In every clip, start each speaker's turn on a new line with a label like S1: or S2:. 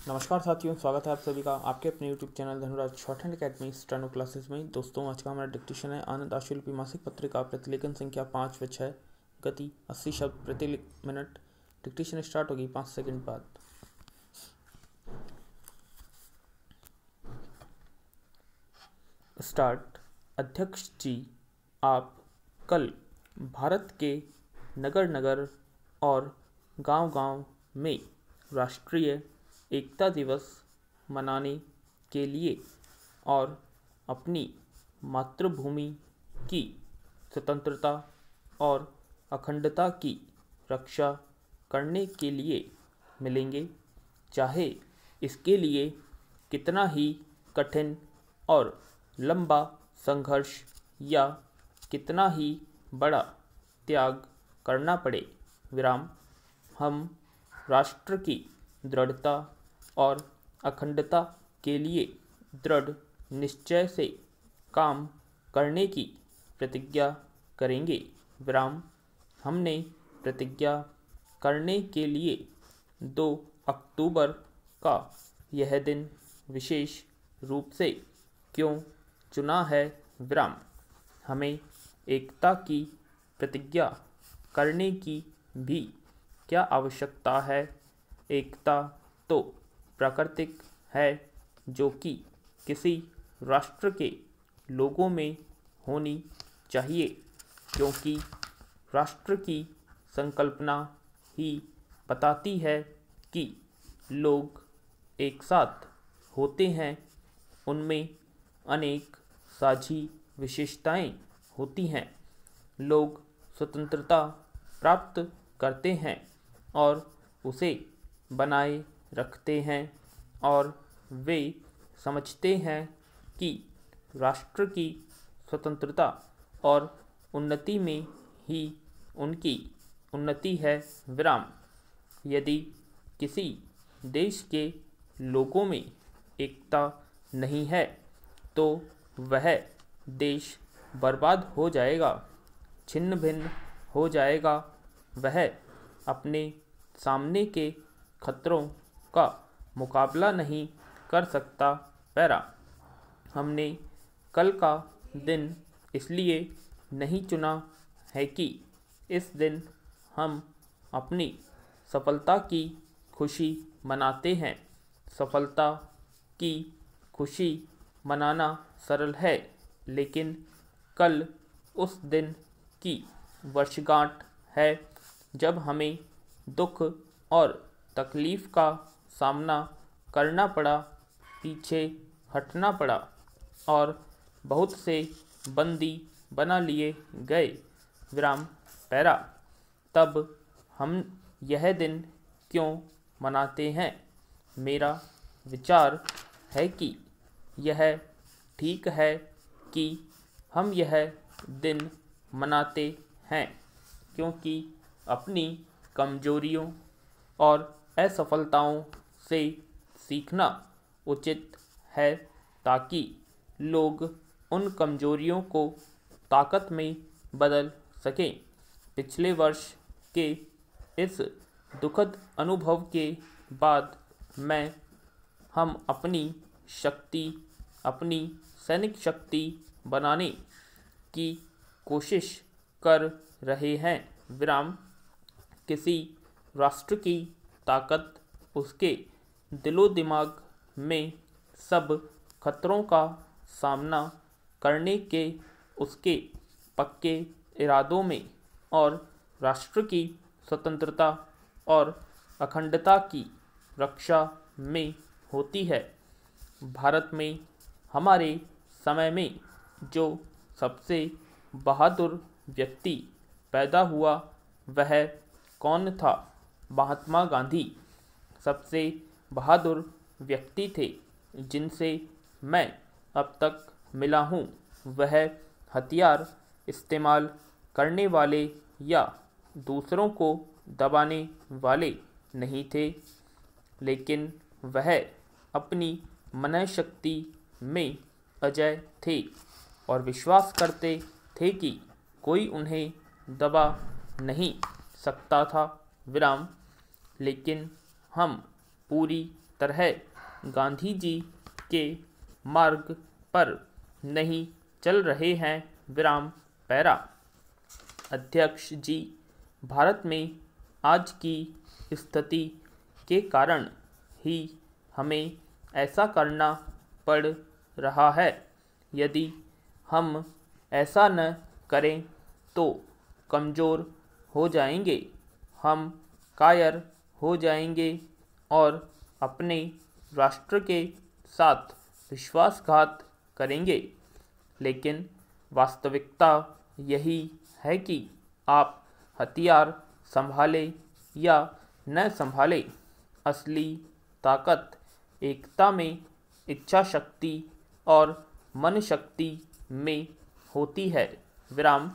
S1: नमस्कार साथियों, स्वागत है आप सभी का आपके अपने YouTube channel Dhanuraj shorthand academy steno classes में। दोस्तों, आज का हमारा डिक्टेशन है आनंद आशुलिपि मासिक पत्रिका, प्रतिलेखन संख्या 5 व 6, गति 80 शब्द प्रति मिनट। डिक्टेशन स्टार्ट होगी 5 सेकंड बाद। स्टार्ट। अध्यक्ष जी, आप कल भारत के नगर नगर और गांव-गांव में राष्ट्रीय एकता दिवस मनाने के लिए और अपनी मातृभूमि की स्वतंत्रता और अखंडता की रक्षा करने के लिए मिलेंगे, चाहे इसके लिए कितना ही कठिन और लंबा संघर्ष या कितना ही बड़ा त्याग करना पड़े। विराम। हम राष्ट्र की दृढ़ता और अखंडता के लिए दृढ़ निश्चय से काम करने की प्रतिज्ञा करेंगे। विराम। हमने प्रतिज्ञा करने के लिए 2 अक्टूबर का यह दिन विशेष रूप से क्यों चुना है? विराम। हमें एकता की प्रतिज्ञा करने की भी क्या आवश्यकता है? एकता तो प्राकृतिक है, जो कि किसी राष्ट्र के लोगों में होनी चाहिए, क्योंकि राष्ट्र की संकल्पना ही बताती है कि लोग एक साथ होते हैं, उनमें अनेक साझी विशेषताएं होती हैं। लोग स्वतंत्रता प्राप्त करते हैं और उसे बनाए रखते हैं, और वे समझते हैं कि राष्ट्र की स्वतंत्रता और उन्नति में ही उनकी उन्नति है। विराम। यदि किसी देश के लोगों में एकता नहीं है तो वह देश बर्बाद हो जाएगा, छिन्न भिन्न हो जाएगा। वह अपने सामने के खतरों का मुकाबला नहीं कर सकता। पैरा। हमने कल का दिन इसलिए नहीं चुना है कि इस दिन हम अपनी सफलता की खुशी मनाते हैं। सफलता की खुशी मनाना सरल है, लेकिन कल उस दिन की वर्षगांठ है जब हमें दुख और तकलीफ का सामना करना पड़ा, पीछे हटना पड़ा और बहुत से बंदी बना लिए गए। विराम। पैरा। तब हम यह दिन क्यों मनाते हैं? मेरा विचार है कि यह ठीक है कि हम यह दिन मनाते हैं, क्योंकि अपनी कमजोरियों और असफलताओं से सीखना उचित है, ताकि लोग उन कमजोरियों को ताकत में बदल सकें। पिछले वर्ष के इस दुखद अनुभव के बाद हम अपनी शक्ति, अपनी सैनिक शक्ति बनाने की कोशिश कर रहे हैं। विराम। किसी राष्ट्र की ताकत उसके दिलो दिमाग में सब खतरों का सामना करने के उसके पक्के इरादों में और राष्ट्र की स्वतंत्रता और अखंडता की रक्षा में होती है। भारत में हमारे समय में जो सबसे बहादुर व्यक्ति पैदा हुआ वह कौन था? महात्मा गांधी सबसे बहादुर व्यक्ति थे जिनसे मैं अब तक मिला हूँ। वह हथियार इस्तेमाल करने वाले या दूसरों को दबाने वाले नहीं थे, लेकिन वह अपनी मनःशक्ति में अजेय थे और विश्वास करते थे कि कोई उन्हें दबा नहीं सकता था। विराम। लेकिन हम पूरी तरह गांधी जी के मार्ग पर नहीं चल रहे हैं। विराम पैरा। अध्यक्ष जी, भारत में आज की स्थिति के कारण ही हमें ऐसा करना पड़ रहा है। यदि हम ऐसा न करें तो कमज़ोर हो जाएंगे, हम कायर हो जाएंगे और अपने राष्ट्र के साथ विश्वासघात करेंगे। लेकिन वास्तविकता यही है कि आप हथियार संभाले या न संभाले, असली ताकत एकता में, इच्छा शक्ति और मन शक्ति में होती है। विराम।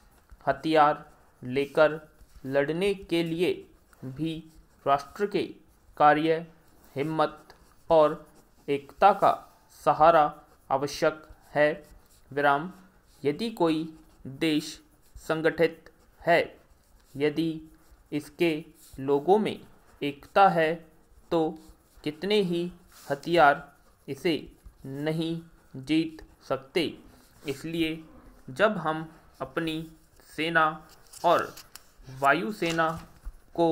S1: हथियार लेकर लड़ने के लिए भी राष्ट्र के कार्य, हिम्मत और एकता का सहारा आवश्यक है। विराम। यदि कोई देश संगठित है, यदि इसके लोगों में एकता है, तो कितने ही हथियार इसे नहीं जीत सकते। इसलिए जब हम अपनी सेना और वायुसेना को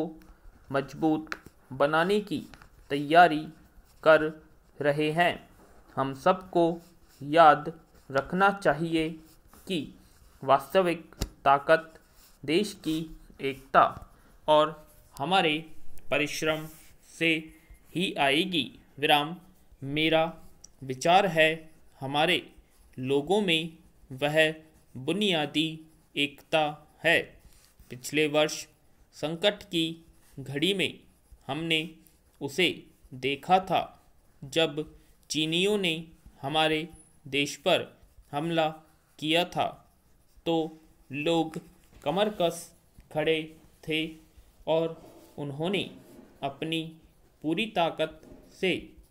S1: मजबूत बनाने की तैयारी कर रहे हैं, हम सबको याद रखना चाहिए कि वास्तविक ताकत देश की एकता और हमारे परिश्रम से ही आएगी। विराम। मेरा विचार है, हमारे लोगों में वह बुनियादी एकता है। पिछले वर्ष संकट की घड़ी में हमने उसे देखा था, जब चीनियों ने हमारे देश पर हमला किया था तो लोग कमर कस खड़े थे और उन्होंने अपनी पूरी ताकत से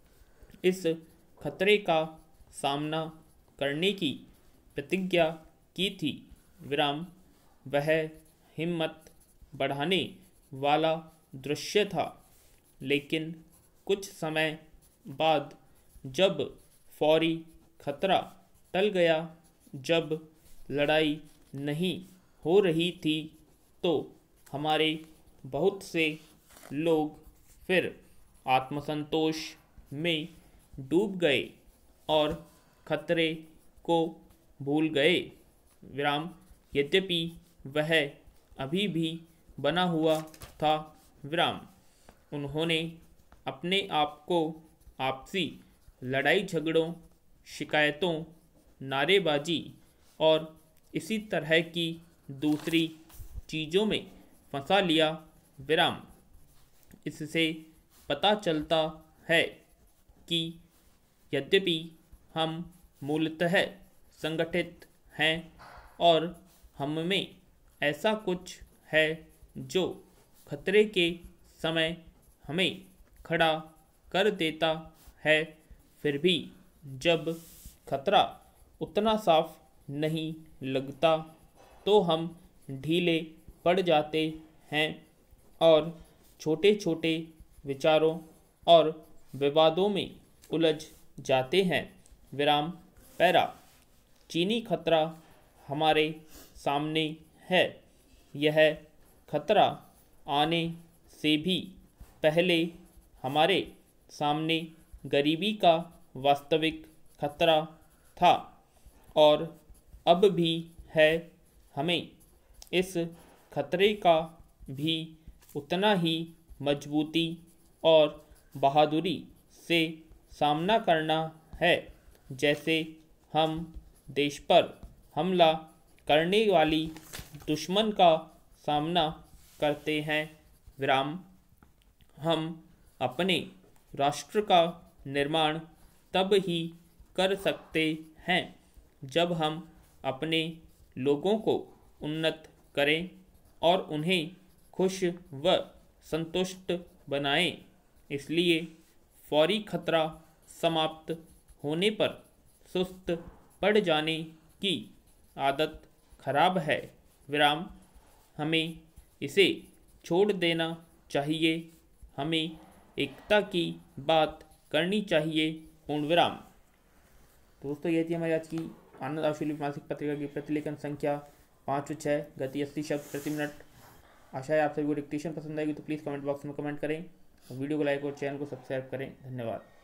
S1: इस खतरे का सामना करने की प्रतिज्ञा की थी। विराम। वह हिम्मत बढ़ाने वाला दृश्य था। लेकिन कुछ समय बाद जब फौरी खतरा टल गया, जब लड़ाई नहीं हो रही थी, तो हमारे बहुत से लोग फिर आत्मसंतोष में डूब गए और खतरे को भूल गए। विराम। यद्यपि वह अभी भी बना हुआ था। विराम। उन्होंने अपने आप को आपसी लड़ाई झगड़ों, शिकायतों, नारेबाजी और इसी तरह की दूसरी चीज़ों में फंसा लिया। विराम। इससे पता चलता है कि यद्यपि हम मूलतः संगठित हैं और हम में ऐसा कुछ है जो खतरे के समय हमें खड़ा कर देता है, फिर भी जब खतरा उतना साफ नहीं लगता तो हम ढीले पड़ जाते हैं और छोटे छोटे विचारों और विवादों में उलझ जाते हैं। विराम पैरा। चीनी खतरा हमारे सामने है। यह खतरा आने से भी पहले हमारे सामने गरीबी का वास्तविक खतरा था और अब भी है। हमें इस खतरे का भी उतना ही मजबूती और बहादुरी से सामना करना है जैसे हम देश पर हमला करने वाली दुश्मन का सामना करते हैं। विराम। हम अपने राष्ट्र का निर्माण तब ही कर सकते हैं जब हम अपने लोगों को उन्नत करें और उन्हें खुश व संतुष्ट बनाएं। इसलिए फौरी खतरा समाप्त होने पर सुस्त पड़ जाने की आदत खराब है। विराम। हमें इसे छोड़ देना चाहिए। हमें एकता की बात करनी चाहिए, पूर्ण विराम। दोस्तों ये थी हमारी आज की आनंद आशुलिपि मासिक पत्रिका की प्रतिलेखन संख्या 5 व 6, गति 80 शब्द प्रति मिनट। आशा है आप सभी को डिक्टेशन पसंद आएगी, तो प्लीज़ कमेंट बॉक्स में कमेंट करें, वीडियो को लाइक और चैनल को सब्सक्राइब करें। धन्यवाद।